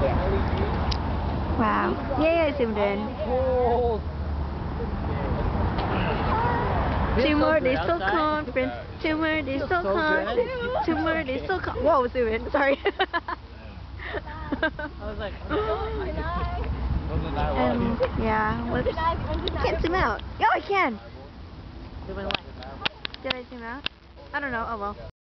Wow. Yay, I zoomed in. Oh. Timor Diesel Conference. Timor Diesel Conference. Timor Diesel Conference. Whoa, zoom in. Sorry. I was like, and yeah, whoops. Can't zoom out. Oh, I can. Did I zoom out? I don't know. Oh well.